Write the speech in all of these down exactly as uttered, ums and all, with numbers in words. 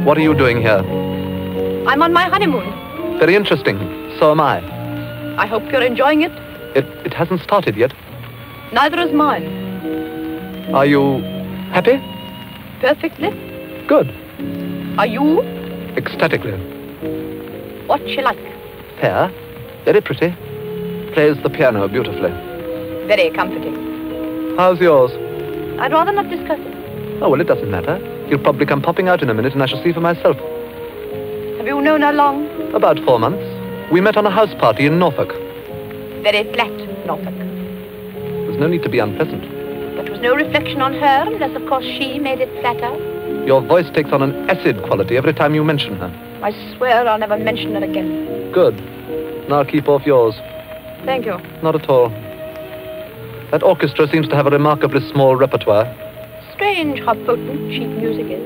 What are you doing here? I'm on my honeymoon. Very interesting. So am I. I hope you're enjoying it. It, it hasn't started yet. Neither is mine. Are you happy? Perfectly. Good. Are you? Ecstatically. What's she like? Fair. Very pretty. Plays the piano beautifully. Very comforting. How's yours? I'd rather not discuss it. Oh, well, it doesn't matter. He'll probably come popping out in a minute and I shall see for myself. Have you known her long? About four months. We met on a house party in Norfolk. Very flat, Norfolk. There's no need to be unpleasant. There was no reflection on her, unless, of course, she made it flatter. Your voice takes on an acid quality every time you mention her. I swear I'll never mention her again. Good. Now keep off yours. Thank you. Not at all. That orchestra seems to have a remarkably small repertoire. Strange how potent cheap music is.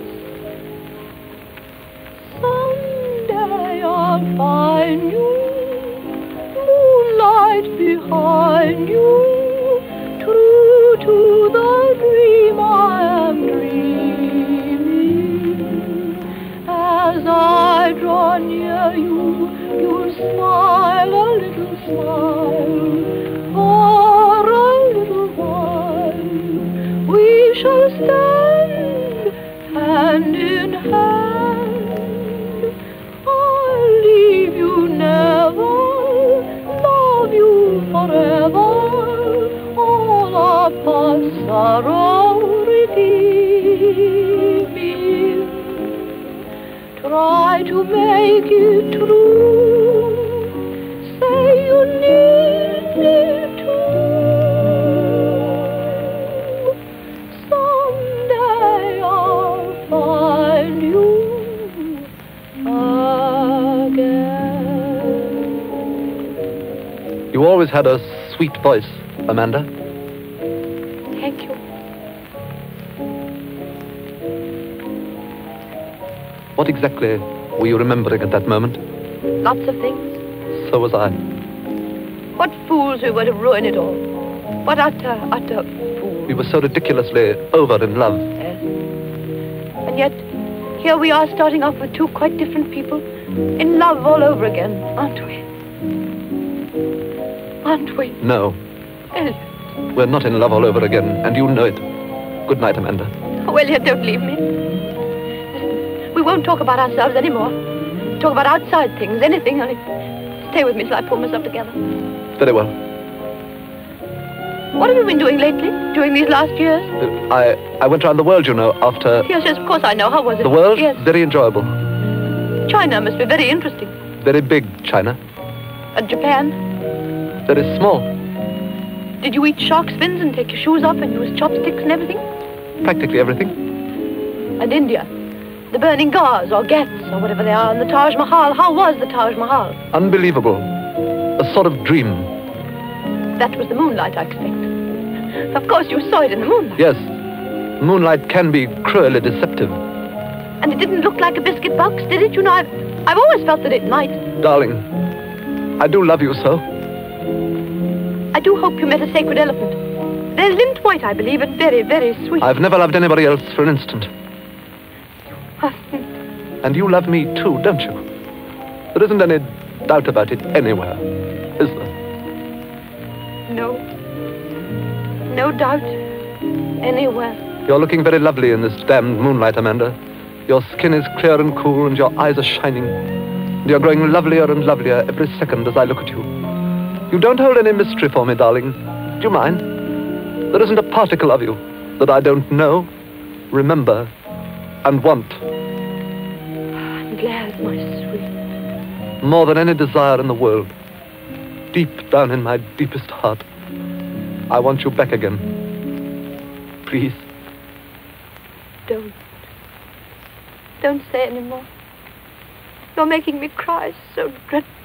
Someday I'll find you, moonlight behind you, true to the dream I am dreaming. As I draw near you, you'll smile a little smile. For a little while we shall stand hand in hand. I'll leave you never, love you forever. All our past sorrow redeeming. Try to make it true. Say you need me too. Someday I'll find you again. You always had a sweet voice, Amanda. Thank you. What exactly were you remembering at that moment? Lots of things. So was I. What fools we were to ruin it all. What utter, utter fools. We were so ridiculously over in love. Yes. And yet, here we are starting off with two quite different people, in love all over again, aren't we? Aren't we? No. Elliot. We're not in love all over again, and you know it. Good night, Amanda. Oh, Elliot, don't leave me. We won't talk about ourselves anymore. Talk about outside things, anything, only stay with me till I pull myself together. Very well. What have you been doing lately, during these last years? Uh, I, I went around the world, you know, after... Yes, yes, of course I know. How was it? The world? Yes. Very enjoyable. China must be very interesting. Very big China. And Japan? Very small. Did you eat shark's fins and take your shoes off and use chopsticks and everything? Practically everything. And India? The burning Gars or Ghats or whatever they are, and the Taj Mahal. How was the Taj Mahal? Unbelievable. A sort of dream. That was the moonlight, I expect. Of course, you saw it in the moonlight. Yes. Moonlight can be cruelly deceptive. And it didn't look like a biscuit box, did it? You know, I've, I've always felt that it might. Darling, I do love you so. I do hope you met a sacred elephant. They're lint white, I believe, and very, very sweet. I've never loved anybody else for an instant. And you love me too, don't you? There isn't any doubt about it anywhere, is there? No. No doubt. Anywhere. You're looking very lovely in this damned moonlight, Amanda. Your skin is clear and cool, and your eyes are shining. And you're growing lovelier and lovelier every second as I look at you. You don't hold any mystery for me, darling. Do you mind? There isn't a particle of you that I don't know, remember, and want. I'm glad, my sweet. More than any desire in the world. Deep down in my deepest heart, I want you back again. Please. Don't. Don't say any more. You're making me cry so dreadfully.